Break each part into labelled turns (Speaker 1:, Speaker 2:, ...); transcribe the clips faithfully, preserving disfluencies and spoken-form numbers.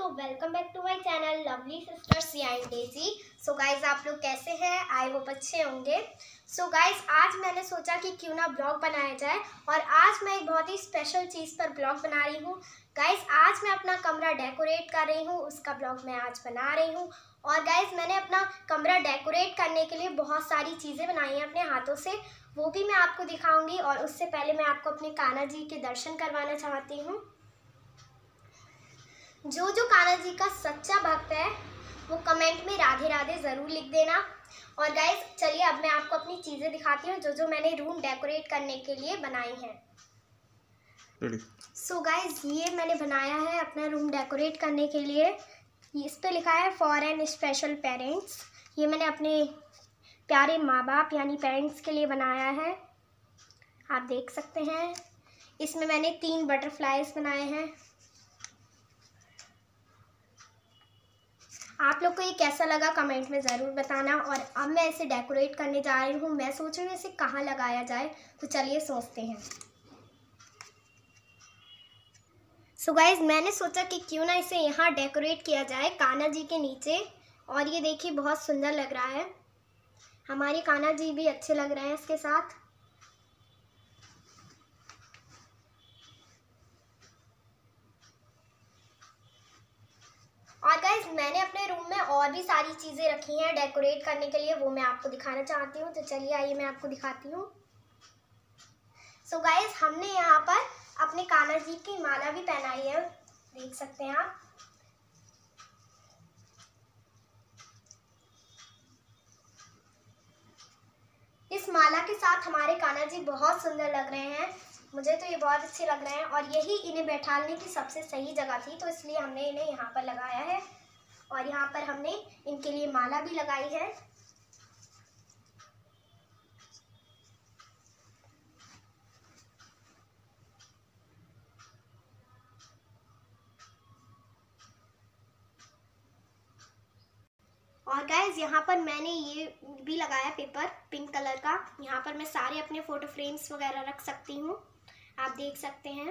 Speaker 1: Welcome back to my channel lovely sister Siya and Daisy. So guys आप लोग कैसे हैं? आई होप अच्छे होंगे। सो so गाइज आज मैंने सोचा कि क्यों ना ब्लॉग बनाया जाए और आज मैं एक बहुत ही स्पेशल चीज़ पर ब्लॉग बना रही हूँ। गाइज आज मैं अपना कमरा डेकोरेट कर रही हूँ, उसका ब्लॉग मैं आज बना रही हूँ। और गाइज मैंने अपना कमरा डेकोरेट करने के लिए बहुत सारी चीज़ें बनाई हैं अपने हाथों से, वो भी मैं आपको दिखाऊंगी। और उससे पहले मैं आपको अपने कान्हा जी के दर्शन करवाना चाहती हूँ। जो जो कान्हा जी का सच्चा भक्त है वो कमेंट में राधे राधे ज़रूर लिख देना। और गाइज चलिए अब मैं आपको अपनी चीज़ें दिखाती हूँ जो जो मैंने रूम डेकोरेट करने के लिए बनाई हैं। सो गाइज ये मैंने बनाया है अपना रूम डेकोरेट करने के लिए। इस पे लिखा है फॉर एन स्पेशल पेरेंट्स। ये मैंने अपने प्यारे माँ बाप यानी पेरेंट्स के लिए बनाया है, आप देख सकते हैं। इसमें मैंने तीन बटरफ्लाइज बनाए हैं। आप लोग को ये कैसा लगा कमेंट में ज़रूर बताना। और अब मैं इसे डेकोरेट करने जा रही हूँ। मैं सोच रही हूँ इसे कहाँ लगाया जाए, तो चलिए सोचते हैं। सो गाइज मैंने सोचा कि क्यों ना इसे यहाँ डेकोरेट किया जाए कान्हा जी के नीचे। और ये देखिए बहुत सुंदर लग रहा है, हमारे कान्हा जी भी अच्छे लग रहे हैं इसके साथ। और गाइज मैंने अपने रूम में और भी सारी चीज़ें रखी हैं डेकोरेट करने के लिए, वो मैं आपको दिखाना चाहती हूँ। तो चलिए आइए मैं आपको दिखाती हूँ। सो गाइज हमने यहाँ पर अपने कान्हा जी की माला भी पहनाई है, देख सकते हैं आप। इस माला के साथ हमारे कान्हा जी बहुत सुंदर लग रहे हैं, मुझे तो ये बहुत अच्छे लग रहे हैं। और यही इन्हें बैठाने की सबसे सही जगह थी, तो इसलिए हमने इन्हें यहाँ पर लगाया है। और यहाँ पर हमने इनके लिए माला भी लगाई है। और गाइज यहाँ पर मैंने ये भी लगाया पेपर पिंक कलर का। यहाँ पर मैं सारे अपने फ़ोटो फ्रेम्स वगैरह रख सकती हूँ, आप देख सकते हैं।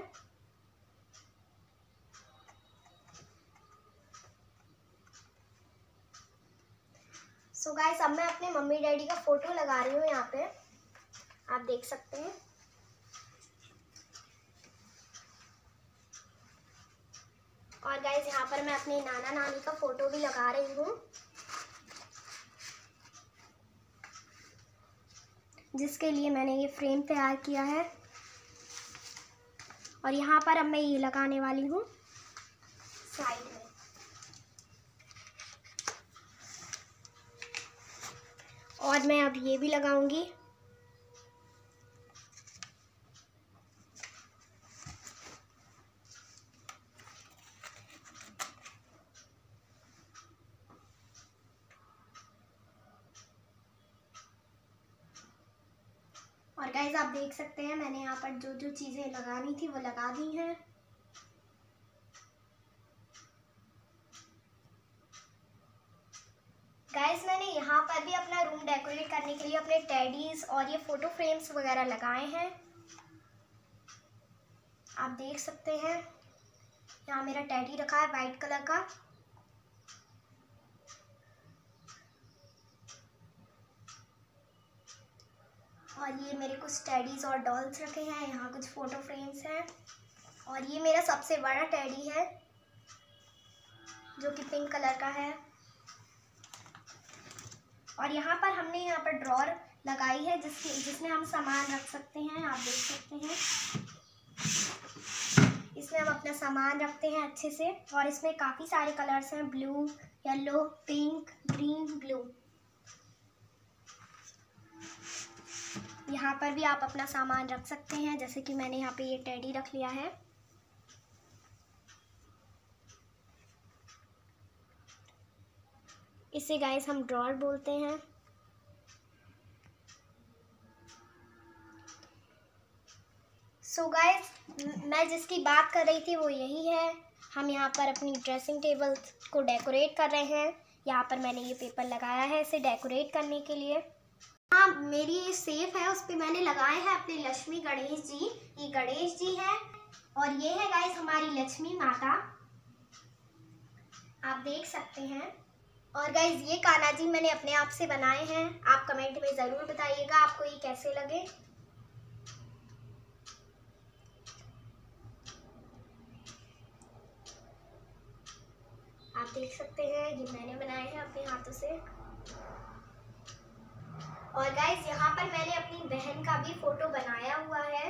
Speaker 1: सो गाइस अब मैं अपने मम्मी डैडी का फ़ोटो लगा रही हूँ यहाँ पे, आप देख सकते हैं। और गाइस यहाँ पर मैं अपने नाना नानी का फ़ोटो भी लगा रही हूँ, जिसके लिए मैंने ये फ्रेम तैयार किया है। और यहाँ पर अब मैं ये लगाने वाली हूँ साइड में। और मैं अब ये भी लगाऊंगी। और गाइस आप देख सकते हैं मैंने यहाँ पर जो जो चीज़ें लगानी थी वो लगा दी हैं। गाइस मैंने यहाँ पर भी अपना रूम डेकोरेट करने के लिए अपने टेडीज और ये फ़ोटो फ्रेम्स वगैरह लगाए हैं, आप देख सकते हैं। यहाँ मेरा टेडी रखा है वाइट कलर का। और ये मेरे कुछ टेडीज और डॉल्स रखे हैं, यहाँ कुछ फ़ोटो फ्रेम्स हैं। और ये मेरा सबसे बड़ा टेडी है जो कि पिंक कलर का है। और यहाँ पर हमने यहाँ पर ड्रॉर लगाई है जिसके जिसमें हम सामान रख सकते हैं, आप देख सकते हैं। इसमें हम अपना सामान रखते हैं अच्छे से। और इसमें काफ़ी सारे कलर्स हैं, blue, yellow, pink, green, blue. यहाँ पर भी आप अपना सामान रख सकते हैं, जैसे कि मैंने यहाँ पे ये टेडी रख लिया है। इसे गाइस हम ड्रॉर बोलते हैं। सो गाइस मैं जिसकी बात कर रही थी वो यही है। हम यहाँ पर अपनी ड्रेसिंग टेबल को डेकोरेट कर रहे हैं। यहाँ पर मैंने ये पेपर लगाया है इसे डेकोरेट करने के लिए। हाँ मेरी ये सेफ है, उस पर मैंने लगाए हैं अपने लक्ष्मी गणेश जी। ये गणेश जी हैं और ये है गाइस हमारी लक्ष्मी माता। आप देख सकते हैं। और गाइज ये कान्हा जी मैंने अपने आप से बनाए हैं। आप कमेंट में ज़रूर बताइएगा आपको ये कैसे लगे। आप देख सकते हैं ये मैंने बनाए हैं अपने हाथों से। और गाइज यहाँ पर मैंने अपनी बहन का भी फोटो बनाया हुआ है।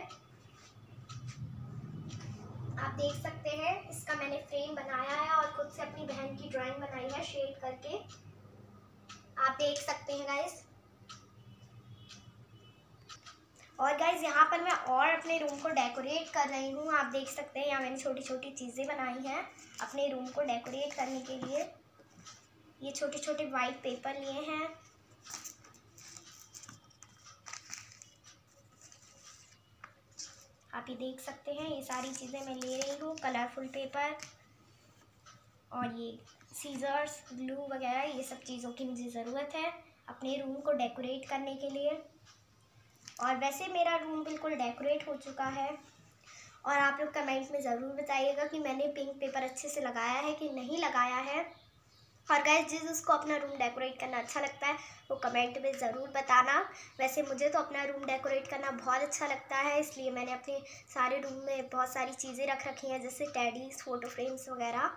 Speaker 1: आप देख सकते हैं इसका मैंने फ्रेम बनाया है और खुद से अपनी बहन की ड्राइंग बनाई है शेड करके। आप देख सकते हैं गाइज। और गाइज यहाँ पर मैं और अपने रूम को डेकोरेट कर रही हूँ। आप देख सकते हैं यहाँ मैंने छोटी छोटी चीज़ें बनाई हैं अपने रूम को डेकोरेट करने के लिए। ये छोटे छोटे वाइट पेपर लिए हैं। आप ये देख सकते हैं ये सारी चीज़ें मैं ले रही हूँ। कलरफुल पेपर और ये सीजर्स, ग्लू वगैरह, ये सब चीज़ों की मुझे ज़रूरत है अपने रूम को डेकोरेट करने के लिए। और वैसे मेरा रूम बिल्कुल डेकोरेट हो चुका है। और आप लोग कमेंट में ज़रूर बताइएगा कि मैंने पिंक पेपर अच्छे से लगाया है कि नहीं लगाया है। और गाइस जिस जिसको अपना रूम डेकोरेट करना अच्छा लगता है वो कमेंट में ज़रूर बताना। वैसे मुझे तो अपना रूम डेकोरेट करना बहुत अच्छा लगता है, इसलिए मैंने अपने सारे रूम में बहुत सारी चीज़ें रख रखी हैं जैसे टेडीज़, फ़ोटो फ्रेम्स वगैरह।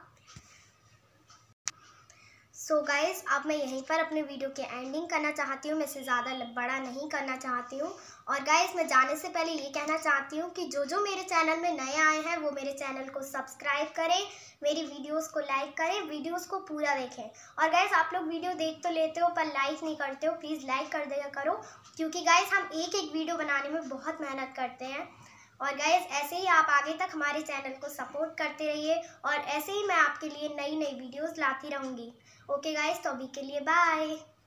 Speaker 1: सो so गाइज़ अब मैं यहीं पर अपने वीडियो के एंडिंग करना चाहती हूँ। मैं इसे ज़्यादा बड़ा नहीं करना चाहती हूँ। और गाइज़ मैं जाने से पहले ये कहना चाहती हूँ कि जो जो मेरे चैनल में नए आए हैं वो मेरे चैनल को सब्सक्राइब करें, मेरी वीडियोस को लाइक करें, वीडियोस को पूरा देखें। और गाइज़ आप लोग वीडियो देख तो लेते हो पर लाइक नहीं करते हो, प्लीज़ लाइक कर दिया करो, क्योंकि गाइज़ हम एक एक वीडियो बनाने में बहुत मेहनत करते हैं। और गाइज़ ऐसे ही आप आगे तक हमारे चैनल को सपोर्ट करते रहिए और ऐसे ही मैं आपके लिए नई नई वीडियोस लाती रहूँगी। ओके गाइज़, तो अभी के लिए बाय।